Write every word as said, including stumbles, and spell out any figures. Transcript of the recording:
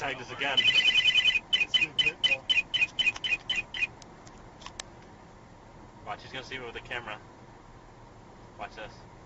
try this again. Watch, he's gonna see me with the camera. Watch this.